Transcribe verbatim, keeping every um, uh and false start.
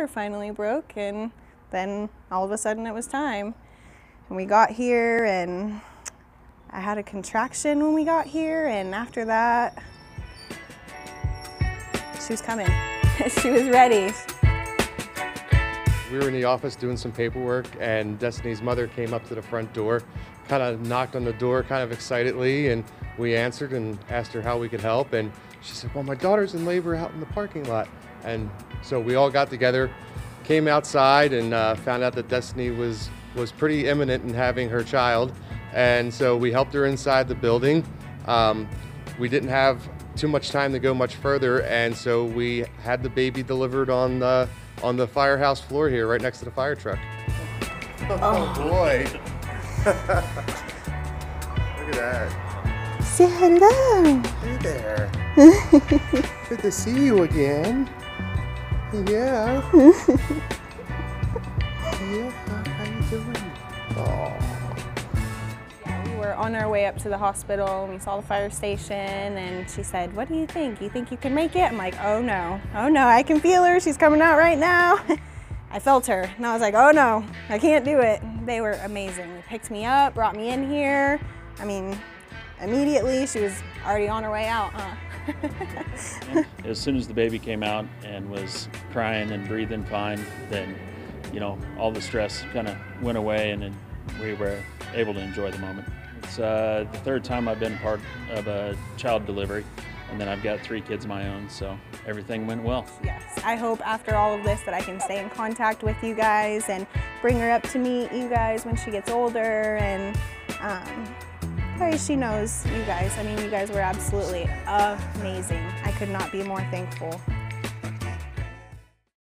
water finally broke, and then all of a sudden it was time. And we got here, and I had a contraction when we got here, and after that, she was coming. She was ready. We were in the office doing some paperwork, and Destiny's mother came up to the front door, kind of knocked on the door kind of excitedly, and we answered and asked her how we could help. And she said, well, my daughter's in labor out in the parking lot. And so we all got together, came outside, and uh, found out that Destiny was, was pretty imminent in having her child. And so we helped her inside the building. Um, we didn't have too much time to go much further, and so we had the baby delivered on the on the firehouse floor here, right next to the fire truck. Oh, oh boy! Look at that. Say hello. Hey there. Good to see you again. Yeah. Yeah. How you doing? Oh. We were on our way up to the hospital, and we saw the fire station, and she said, what do you think? You think you can make it? I'm like, oh no, oh no, I can feel her, she's coming out right now. I felt her, and I was like, oh no, I can't do it. They were amazing. They picked me up, brought me in here. I mean, immediately she was already on her way out, huh? As soon as the baby came out and was crying and breathing fine, then, you know, all the stress kind of went away, and then we were able to enjoy the moment. It's uh, the third time I've been part of a child delivery, and then I've got three kids of my own, so everything went well. Yes, I hope after all of this that I can stay in contact with you guys and bring her up to meet you guys when she gets older, and um, that she knows you guys. I mean, you guys were absolutely amazing. I could not be more thankful